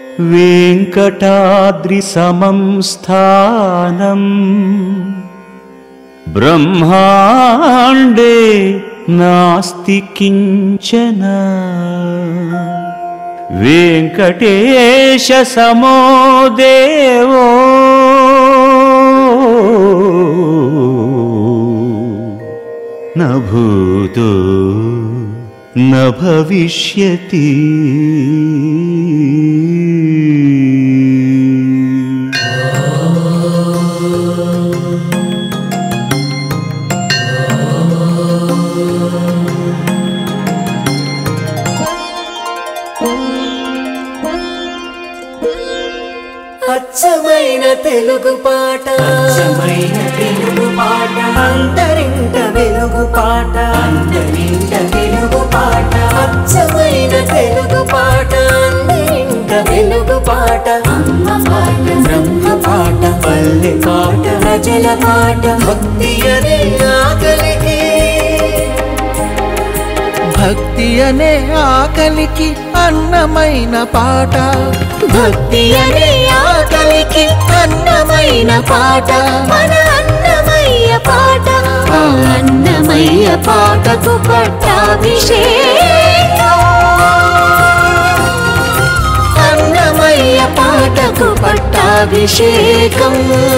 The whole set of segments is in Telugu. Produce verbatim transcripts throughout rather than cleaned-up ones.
వెంకటాద్రి సమం స్థానం బ్రహ్మాండే నాస్తి కించన వెంకటేశ సమో దేవో న భూతో న భవిష్యతి. అచ్చమైన తెలుగు పాట, అచ్చమైన తెలుగు పాట, అంతరింట వెలుగు పాట, అంతరింట వెలుగు పాట, అచ్చమైన తెలుగు పాట, అంతరింట వెలుగు పాట, అమ్మ పాట, బ్రహ్మ పాట, పల్లె పాట, ప్రజల పాట, భక్తి అనే ఆకలికి, భక్తి అనే ఆకలికి అన్నమైన పాట, భక్తి అనే ఆకలికి అన్నమైన పాట, మన అన్నమయ్య పాట, ఆ అన్నమయ్య పాటకు పట్టాభిషేకం, అన్నమయ్య పాటకు పట్టాభిషేకం.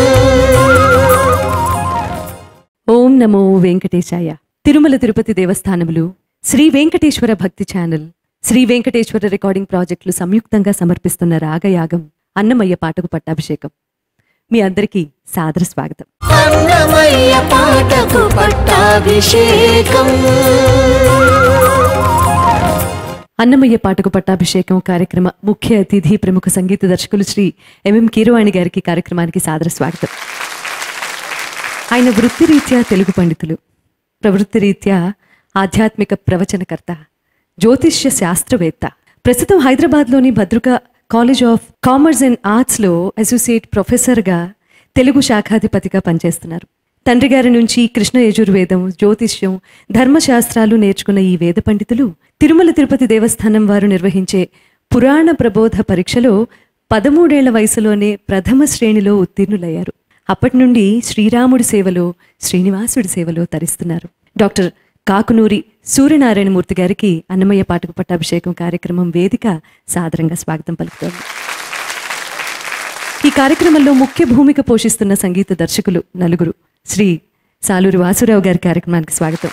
ఓం నమో వెంకటేశాయ. తిరుమల తిరుపతి దేవస్థానములు, శ్రీ వెంకటేశ్వర భక్తి ఛానల్, శ్రీ వెంకటేశ్వర రికార్డింగ్ ప్రాజెక్టులు సంయుక్తంగా సమర్పిస్తున్న రాగయాగం అన్నమయ్య పాటకు పట్టాభిషేకం. మీ అందరికీ సాదర స్వాగతం. అన్నమయ్య పాటకు పట్టాభిషేకం. అన్నమయ్య పాటకు పట్టాభిషేకం కార్యక్రమ ముఖ్య అతిథి ప్రముఖ సంగీత దర్శకులు శ్రీ ఎంఎం కీరవాణి గారికి కార్యక్రమానికి సాదర స్వాగతం. ఆయన వృత్తిరీత్యా తెలుగు పండితులు, ప్రవృత్తిరీత్యా ఆధ్యాత్మిక ప్రవచనకర్త, జ్యోతిష్య శాస్త్రవేత్త. ప్రస్తుతం హైదరాబాద్లోని Bhadruka college of commerce and ఆర్ట్స్లో అసోసియేట్ ప్రొఫెసర్గా తెలుగు శాఖాధిపతిగా పనిచేస్తున్నారు. తండ్రి గారి నుంచి కృష్ణ యజుర్వేదం, జ్యోతిష్యం, ధర్మశాస్త్రాలు నేర్చుకున్న ఈ వేద పండితులు తిరుమల తిరుపతి దేవస్థానం వారు నిర్వహించే పురాణ ప్రబోధ పరీక్షలో పదమూడేళ్ల వయసులోనే ప్రథమ శ్రేణిలో ఉత్తీర్ణులయ్యారు. అప్పటి నుండి శ్రీరాముడి సేవలో, శ్రీనివాసుడి సేవలో తరిస్తున్నారు. డాక్టర్ కాకునూరి సూర్యనారాయణమూర్తి గారికి అన్నమయ్య పాటకు పట్టాభిషేకం కార్యక్రమం వేదిక సాదరంగా స్వాగతం పలుకుతోంది. ఈ కార్యక్రమంలో ముఖ్య భూమిక పోషిస్తున్న సంగీత దర్శకులు నలుగురు. శ్రీ సాలూరి వాసురావు గారి కార్యక్రమానికి స్వాగతం,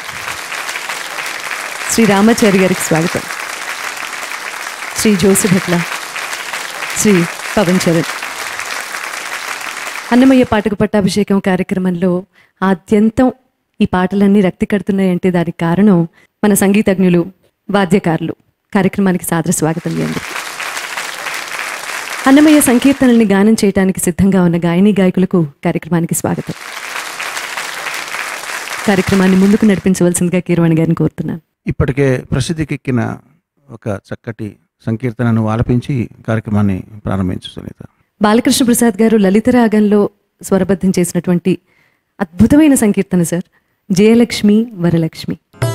శ్రీ రామాచారి గారికి స్వాగతం, శ్రీ జోసిభట్ల, శ్రీ పవన్ చరణ్. అన్నమయ్య పాటకు పట్టాభిషేకం కార్యక్రమంలో ఆద్యంతం ఈ పాటలన్నీ రక్తి కడుతున్నాయంటే దానికి కారణం మన సంగీతజ్ఞులు, వాద్యకారులు. కార్యక్రమానికి సాదర స్వాగతం చేయండి. అన్నమయ్య సంకీర్తనల్ని గానం చేయడానికి సిద్ధంగా ఉన్న గాయని గాయకులకు కార్యక్రమానికి స్వాగతం. కార్యక్రమాన్ని ముందుకు నడిపించవలసిందిగా కీరవాణి గారిని కోరుతున్నాను. ఇప్పటికే ప్రసిద్ధికెక్కిన ఒక చక్కటి సంకీర్తనను ఆలపించి కార్యక్రమాన్ని ప్రారంభించు సునీత. బాలకృష్ణ ప్రసాద్ గారు లలిత రాగంలో స్వరబద్ధం చేసినటువంటి అద్భుతమైన సంకీర్తన సార్, జయలక్ష్మి వరలక్ష్మి.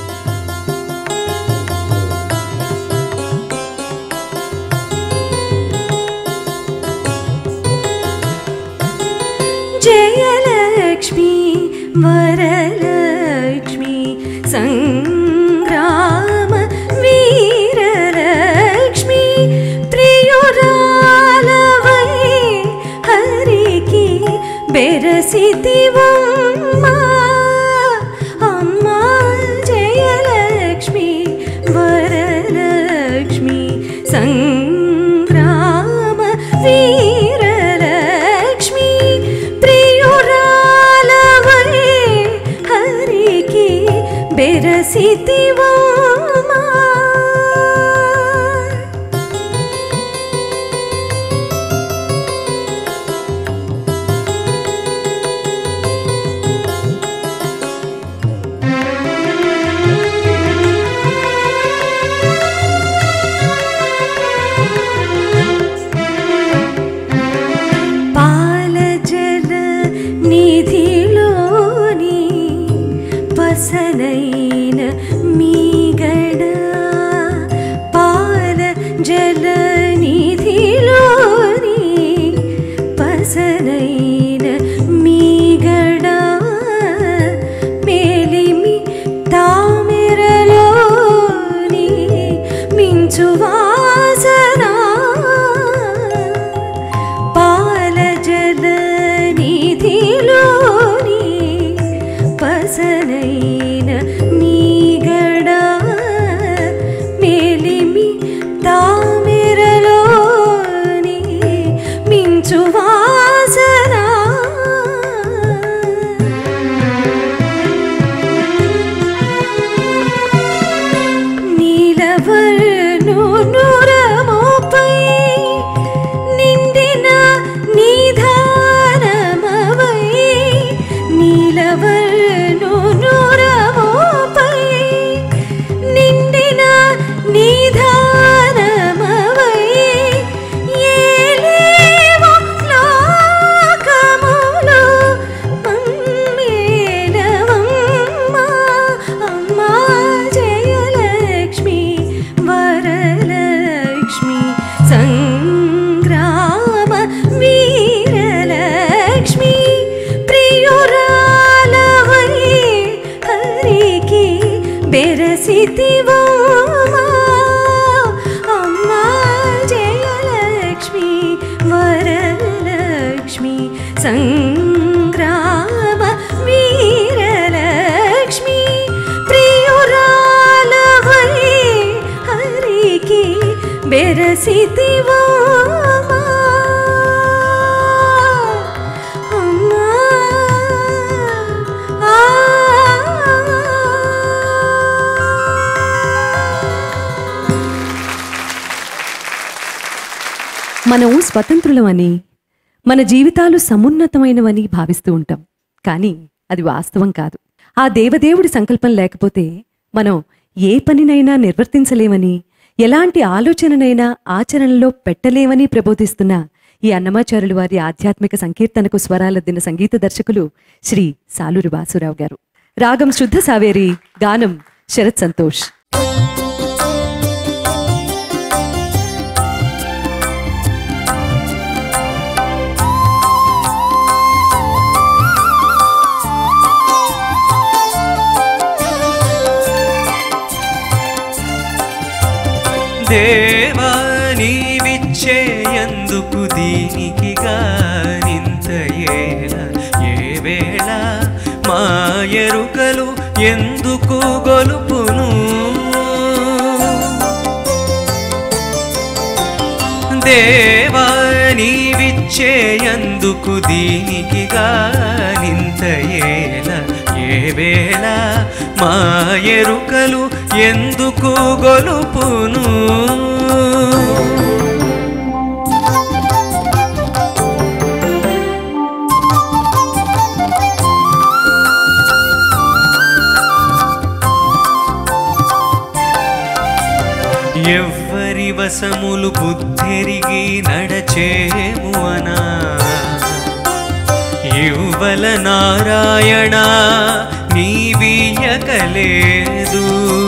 జయలక్ష్మి వరలక్ష్మి సంగ్రామ వీరలక్ష్మి ప్రియురాలవై హరికి బెరసితివమ్మా అమ్మా. జయలక్ష్మి వరలక్ష్మి సంగ్రామ వీరలక్ష్మి ప్రియురాలవై హరికి బెరసితివమ్మా. పాలజల నిధిలోని పసనైన మీగడ, పాల జల నిధిలో సంగ్రామ వీరలక్ష్మి ప్రియురాలవై హరికి బెరసితివో అమ్మా జయలక్ష్మి వరలక్ష్మి సంగ్రామ వీరలక్ష్మి ప్రియురాలవై హరికి బెరసితివో అమ్మా ఆ మనం స్వతంత్రులమని మన జీవితాలు సమున్నతమైనవని భావిస్తూ ఉంటాం. కానీ అది వాస్తవం కాదు. ఆ దేవదేవుడి సంకల్పం లేకపోతే మనం ఏ పనినైనా నిర్వర్తించలేమని, ఎలాంటి ఆలోచననైనా ఆచరణలో పెట్టలేమని ప్రబోధిస్తున్న ఈ అన్నమాచార్యులు వారి ఆధ్యాత్మిక సంకీర్తనకు స్వరాలద్దిన సంగీత దర్శకులు శ్రీ సాలూరి వాసురావు గారు. రాగం శుద్ధ సావేరి, గానం శరత్ సంతోష్. దేవా నీవిచ్చేయందుకు దీనికి గానింత ఏల ఏ వేళ మాయరుకలు ఎందుకు గొలుపును దేవా నీవిచ్చేయందుకు దీనికి గానింత ఏల ఏ వేళ మాయరుకలు ఎందుకు గొలుపును ఎవ్వరి వశములు బుద్ధెరిగి నడచేము అనా ఇవ్వల నారాయణ నీవియకలేదు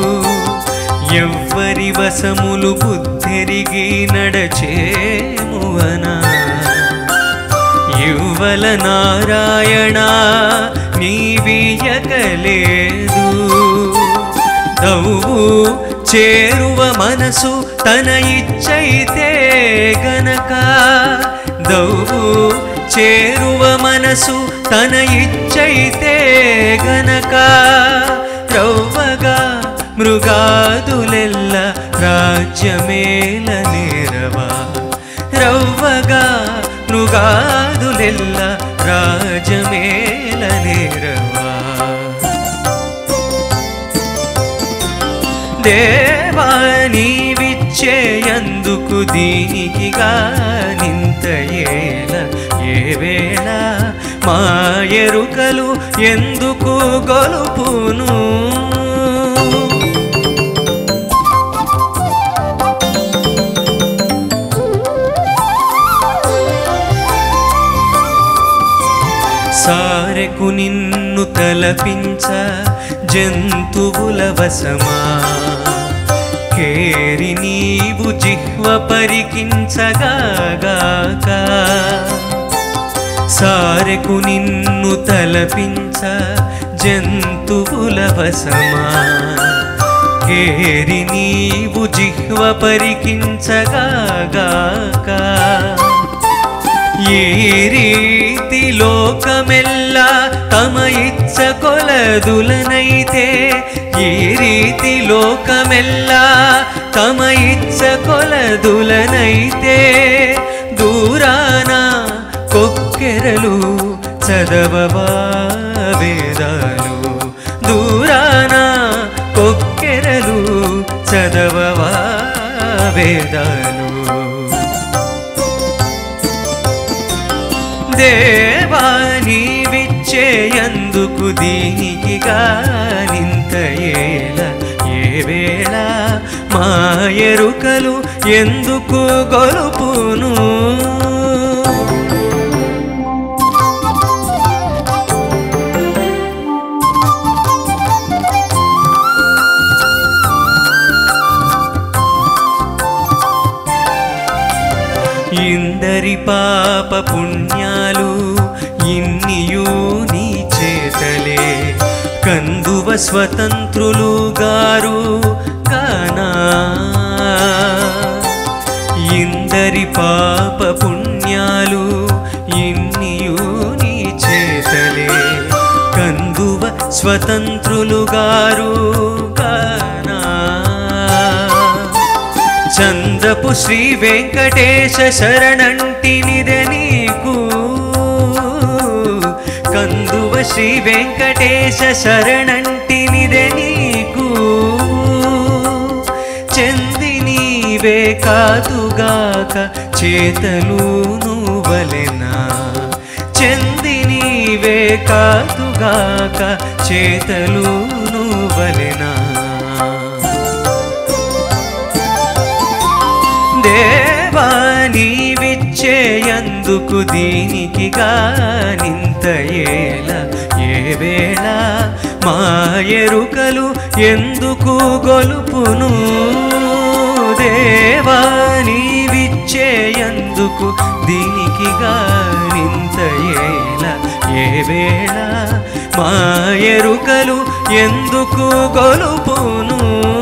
ఎవ్వరి వశములు బుద్ధెరిగి నడచేము అనా ఇవ్వల నారాయణ నీవియకలేదు దౌవు చేరువ మనసు తన ఇచ్చైతే గనక దౌవు చేరువ మనసు తన ఇచ్చైతే గనక రవ్వగా మృగాదులెల్ల రాజ్యమేల నేరవా రవ్వగా మృగాదులెల్ల రాజ్యమేల నేరవా దేవా నీవిచ్చేయందుకు దీనికి గానింత ఏల ఏ వేళ మాయరుకలు ఎందుకు గొలుపును సారెకు నిన్ను తలపించ జంతువుల వశమా కేరి నీవు జిహ్వ పరికించగాక సారెకు నిన్ను తలపించ జంతువుల వశమా కేరి నీవు జిహ్వ పరికించగాక ఈ రీతి లోకమెల్లా తమ ఇచ్చ కొలదులనైతే ఈ రీతి లోకమెల్లా తమ ఇచ్చ కొలదులనైతే దూరాన కొక్కెరలు చదవవా వేదాలు దూరాన కొక్కెరలు చదవవా వేదాలు దేవా నీవిచ్చేయందుకు దీనికి గానింత ఏల ఏ వేళ మాయరుకలు ఎందుకు గొలుపును ఇందరి పాప పుణ్యాలు ఇన్నియూ నీ చేతలే కందువ స్వతంత్రులు గారు కానా ఇందరి పాప పుణ్యాలు ఇన్నియూ నీ చేతలే కందువ స్వతంత్రులు గారు కానా చందపు శ్రీ వెంకటేశ శరణంటినిదే నీకు కందువ శ్రీ వెంకటేశ శరణంటినిదే నీకు చెంది నీవే కాదుగాక చేతలు నువ్వలెనా చెంది నీవే కాదుగాక చేతలు నువ్వలెనా దేవా నీవిచ్చేయందుకు దీనికి గానింత ఏల ఏ వేళ మా ఎరుకలు ఎందుకు గొలుపును దేవా నీవిచ్చేయందుకు దీనికి గానింత ఏల ఏ వేళ మా ఎరుకలు ఎందుకు గొలుపును.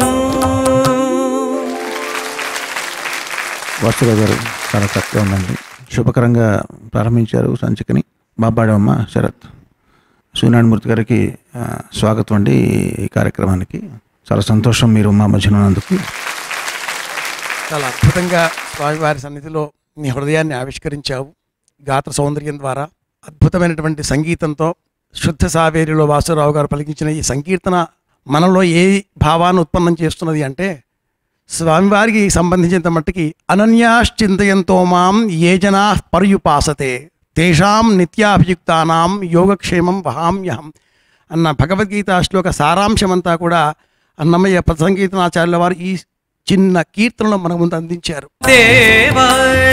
వాసురావు గారు చాలా చక్కగా ఉందండి. శుభకరంగా ప్రారంభించారు సంచికని. బాబాడమ్మ శరత్ సూర్యనారాయణమూర్తి గారికి స్వాగతం అండి ఈ కార్యక్రమానికి. చాలా సంతోషం మీరు మా మధ్యన ఉన్నందుకు. చాలా అద్భుతంగా స్వామివారి సన్నిధిలో నీ హృదయాన్ని ఆవిష్కరించావు. గాత్ర సౌందర్యం ద్వారా అద్భుతమైనటువంటి సంగీతంతో శుద్ధ సావేరిలో వాసురావు గారు పలికించిన ఈ సంకీర్తన మనలో ఏ భావాన్ని ఉత్పన్నం చేస్తున్నది అంటే, స్వామివారికి సంబంధించినంత మట్టుకి అనన్యాశ్చింతయంతో మాం ఏ జనా పర్యుపాసతే తేషాం నిత్యాభియుక్తానాం యోగక్షేమం వహామ్యహం అన్న భగవద్గీత శ్లోక సారాంశమంతా కూడా అన్నమయ్య సంకీర్తనాచార్యుల వారు ఈ చిన్న కీర్తనలో మన ముందు అందించారు. దేవా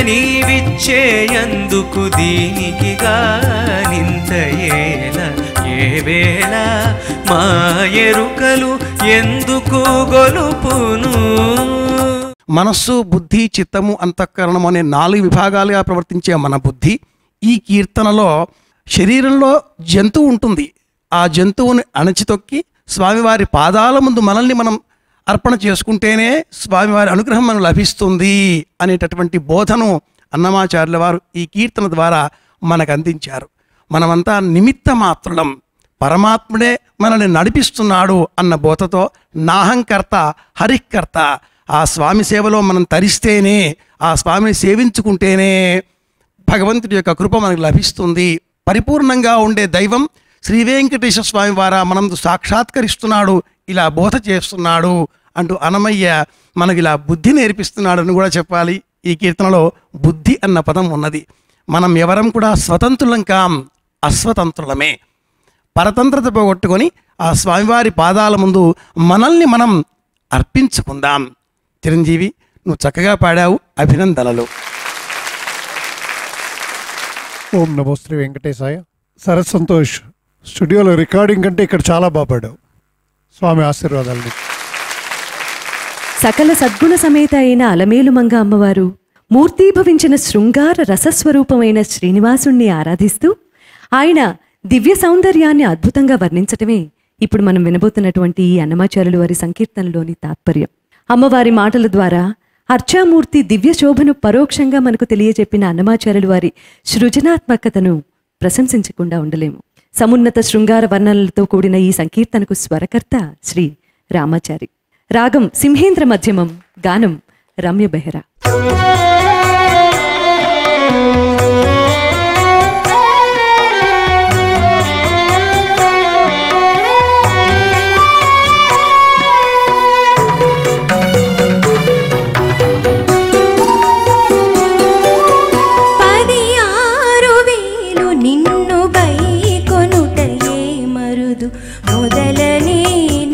నీవిచ్చేయందుకు దీనికి గానింత ఏల ఏ వేళ మా ఎరుకలు ఎందుకు గొలుపును. మనస్సు, బుద్ధి, చిత్తము, అంతఃకరణము అనే నాలుగు విభాగాలుగా ప్రవర్తించే మన బుద్ధి ఈ కీర్తనలో శరీరంలో జంతువు ఉంటుంది. ఆ జంతువుని అణచితొక్కి స్వామివారి పాదాల ముందు మనల్ని మనం అర్పణ చేసుకుంటేనే స్వామివారి అనుగ్రహం మనకు లభిస్తుంది అనేటటువంటి బోధను అన్నమాచార్యుల వారు ఈ కీర్తన ద్వారా మనకు అందించారు. మనమంతా నిమిత్త మాత్రులం, పరమాత్ముడే మనల్ని నడిపిస్తున్నాడు అన్న బోధతో నాహంకర్త హరికర్త ఆ స్వామి సేవలో మనం తరిస్తేనే, ఆ స్వామిని సేవించుకుంటేనే భగవంతుడి యొక్క కృప మనకు లభిస్తుంది. పరిపూర్ణంగా ఉండే దైవం శ్రీ వెంకటేశ్వర స్వామి వారా మనం సాక్షాత్కరిస్తున్నాడు, ఇలా బోధ చేస్తున్నాడు అంటూ అన్నమయ్య మనకి ఇలా బుద్ధి నేర్పిస్తున్నాడు అని కూడా చెప్పాలి. ఈ కీర్తనలో బుద్ధి అన్న పదం ఉన్నది. మనం ఎవరం కూడా స్వతంత్రులం కాం, అస్వతంత్రులమే. పరతంత్రత పోగొట్టుకొని ఆ స్వామివారి పాదాల ముందు మనల్ని మనం అర్పించుకుందాం. చిరంజీవి, నువ్వు చక్కగా పాడావు, అభినందనలు. ఓం నమో శ్రీ వెంకటేశాయ. శరత్ సంతోష్, స్టూడియోలో రికార్డింగ్ కంటే ఇక్కడ చాలా బాగా పాడావు. స్వామి ఆశీర్వాదాలు. సకల సద్గుణ సమేత అయిన అలమేలుమంగ అమ్మవారు మూర్తీభవించిన శృంగార రసస్వరూపమైన శ్రీనివాసుణ్ణి ఆరాధిస్తూ ఆయన దివ్య సౌందర్యాన్ని అద్భుతంగా వర్ణించటమే ఇప్పుడు మనం వినబోతున్నటువంటి ఈ అన్నమాచార్యుల వారి సంకీర్తనలోని తాత్పర్యం. అమ్మవారి మాటల ద్వారా అర్చామూర్తి దివ్య శోభను పరోక్షంగా మనకు తెలియజెప్పిన అన్నమాచార్యుల వారి సృజనాత్మకతను ప్రశంసించకుండా ఉండలేము. సమున్నత శృంగార వర్ణనలతో కూడిన ఈ సంకీర్తనకు స్వరకర్త శ్రీ రామాచారి. రాగం సింహేంద్ర మధ్యమం, గానం రమ్య బెహరా.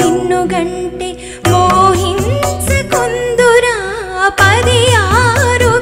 పది ఆరు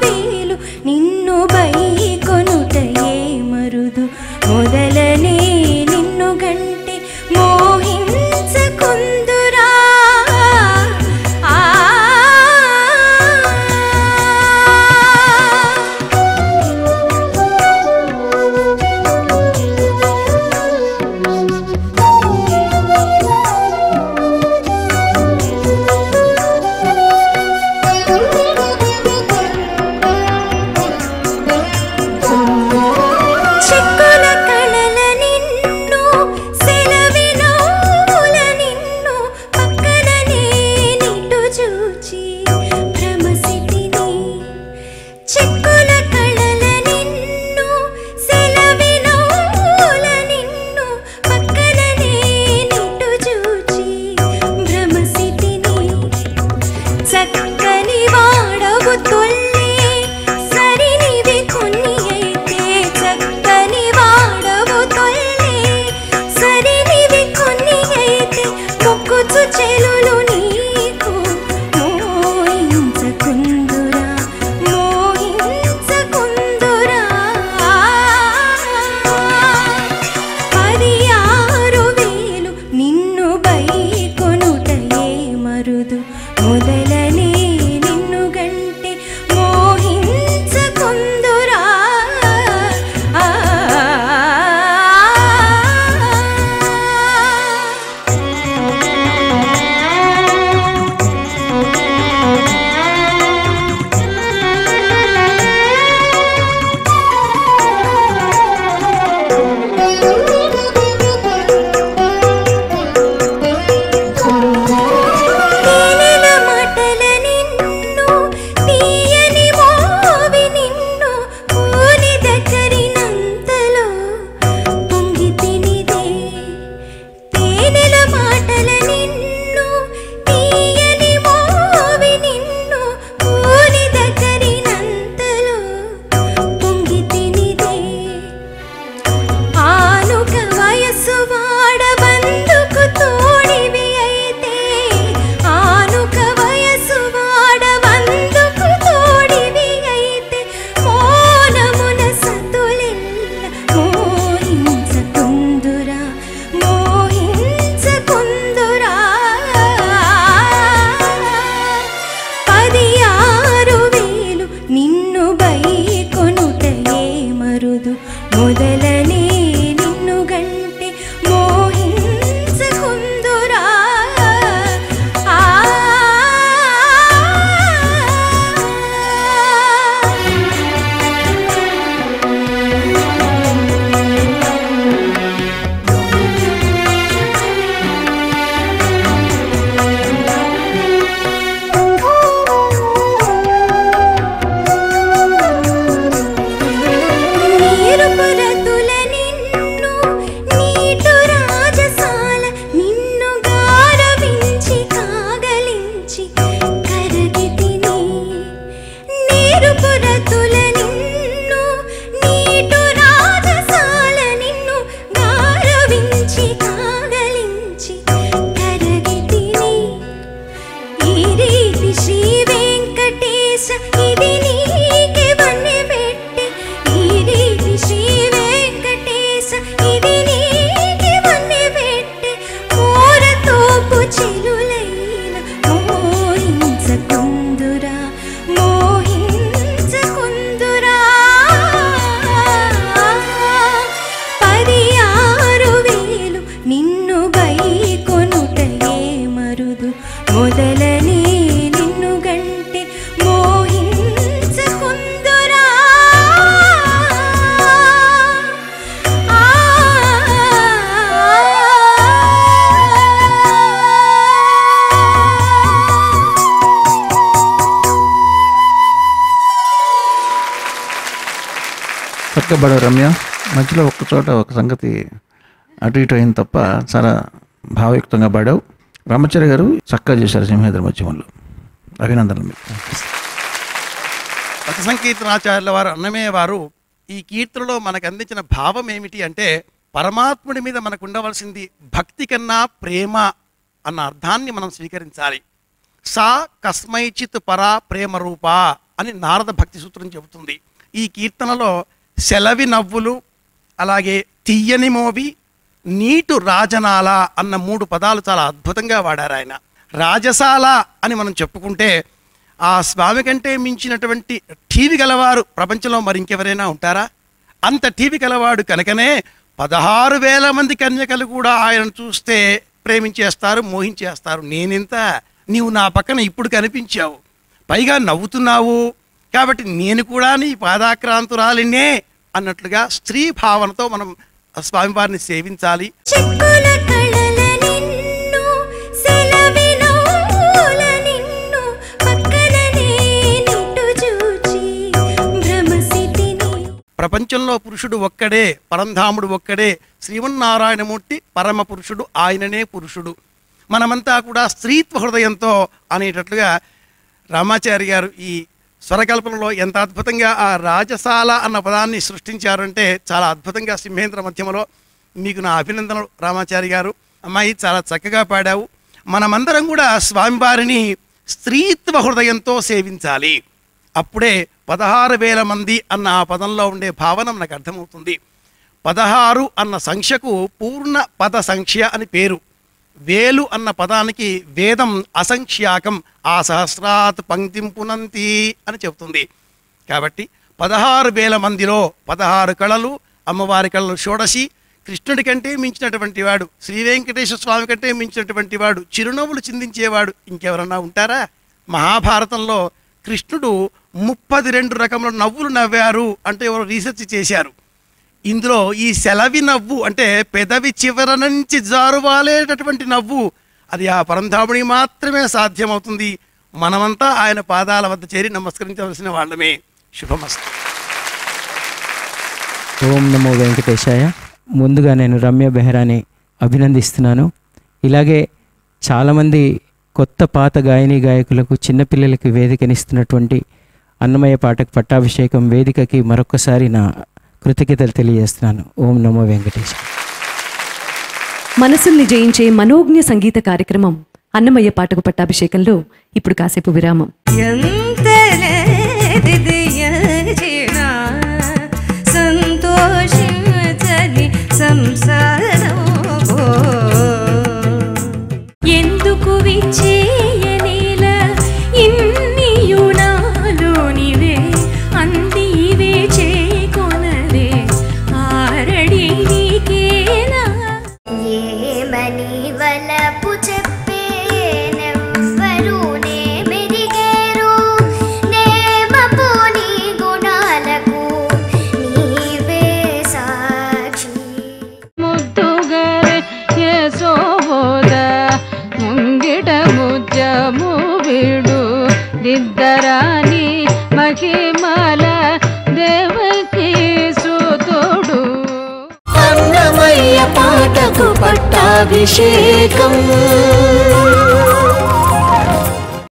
బై కొనుటయే మరుదు మొదలనే నిన్ను గంటే మోహించకుందురా ఆ చక్కగా పాడావు రమ్య. మధ్యలో ఒక్క చోట ఒక సంగతి అటు ఇటు అయింది తప్ప చాలా భావయుక్తంగా పాడావు. రామాచార్య గారు చక్కగా చేశారు సింహేంద్ర మధ్యమంలో. అభినందనలు మీకు. పథ సంకీర్తనాచార్యుల వారు అన్నమయ్య వారు ఈ కీర్తనలో మనకు అందించిన భావం ఏమిటి అంటే, పరమాత్ముడి మీద మనకు ఉండవలసింది భక్తి కన్నా ప్రేమ అన్న అర్థాన్ని మనం స్వీకరించాలి. సా కస్మైచిత్ పరా ప్రేమ రూపా అని నారద భక్తి సూత్రం చెబుతుంది. ఈ కీర్తనలో సెలవి నవ్వులు, అలాగే తీయని మోవి, నీటు రాజనాల అన్న మూడు పదాలు చాలా అద్భుతంగా వాడారు ఆయన. రాజసాల అని మనం చెప్పుకుంటే ఆ స్వామి కంటే మించినటువంటి టీవీ గలవారు ప్రపంచంలో మరి ఇంకెవరైనా ఉంటారా? అంత టీవీ గలవాడు కనుకనే పదహారు వేల మంది కన్యకలు కూడా ఆయనను చూస్తే ప్రేమించేస్తారు, మోహించేస్తారు. నేనింత, నీవు నా పక్కన ఇప్పుడు కనిపించావు, పైగా నవ్వుతున్నావు, కాబట్టి నేను కూడా నీ పాదాక్రాంతురాలినే అన్నట్లుగా స్త్రీ భావనతో మనం స్వామివారిని సేవించాలి. ప్రపంచంలో పురుషుడు ఒక్కడే, పరంధాముడు ఒక్కడే, శ్రీమన్నారాయణమూర్తి పరమ పురుషుడు, ఆయననే పురుషుడు. మనమంతా కూడా స్త్రీత్వ హృదయంతో అనేటట్లుగా రామాచారి గారు ఈ స్వరకల్పనలో ఎంత అద్భుతంగా ఆ రాజసాల అన్న పదాన్ని సృష్టించారంటే చాలా అద్భుతంగా సింహేంద్ర మధ్యమలో. మీకు నా అభినందనలు రామాచారి గారు. అమ్మాయి చాలా చక్కగా పాడావు. మనమందరం కూడా స్వామివారిని స్త్రీత్వ హృదయంతో సేవించాలి. అప్పుడే పదహారు వేల మంది అన్న ఆ పదంలో ఉండే భావన మనకు అర్థమవుతుంది. పదహారు అన్న సంఖ్యకు పూర్ణ పద సంఖ్య అని పేరు. వేలు అన్న పదానికి వేదం అసంఖ్యాకం, ఆ సహస్రాత్ పంక్తిం పునంతి అని చెబుతుంది. కాబట్టి పదహారు వేల మందిలో పదహారు కళలు, అమ్మవారి కళలు షోడశి, కృష్ణుడి కంటే మించినటువంటి వాడు, శ్రీ వెంకటేశ్వర స్వామి కంటే మించినటువంటి వాడు, చిరునవ్వులు చిందించేవాడు ఇంకెవరన్నా ఉంటారా? మహాభారతంలో కృష్ణుడు ముప్పది రెండు రకముల నవ్వులు నవ్వారు అంటే ఎవరు రీసెర్చ్ చేశారు. ఇందులో ఈ సెలవి నవ్వు అంటే పెదవి చివర నుంచి జారువాలేటటువంటి నవ్వు, అది ఆ పరంధాముడి మాత్రమే సాధ్యమవుతుంది. మనమంతా ఆయన పాదాల వద్ద చేరి నమస్కరించవలసిన వాళ్ళమే. శుభమస్తు. ఓం నమో వెంకటేశాయ. ముందుగా నేను రమ్య బెహరాని అభినందిస్తున్నాను. ఇలాగే చాలామంది కొత్త పాత గాయని గాయకులకు, చిన్నపిల్లలకి వేదికనిస్తున్నటువంటి అన్నమయ్య పాటకు పట్టాభిషేకం వేదికకి మరొకసారి నా కృతజ్ఞతలు తెలియజేస్తున్నాను. ఓం నమో వెంకటేశాయ. మనసుల్ని జయించే మనోజ్ఞ సంగీత కార్యక్రమం అన్నమయ్య పాటకు పట్టాభిషేకంలో ఇప్పుడు కాసేపు విరామం. ఎందుకు విచ్చేయనేల ఇన్ని యునాలోనివే అంది పట్టాభిషేకం